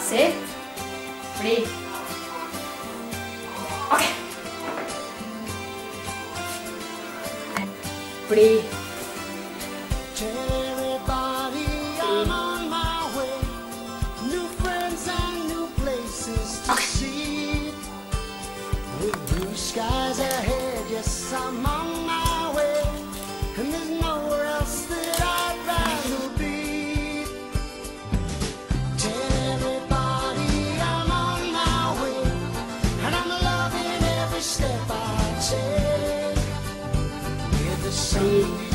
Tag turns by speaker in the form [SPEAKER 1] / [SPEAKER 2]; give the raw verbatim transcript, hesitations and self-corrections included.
[SPEAKER 1] Sit. Bli. OK. Bli.
[SPEAKER 2] Skies ahead, yes, I'm on my way, and there's nowhere else that I'd rather be. Tell everybody I'm on my way, and I'm loving every step I take. With the sun.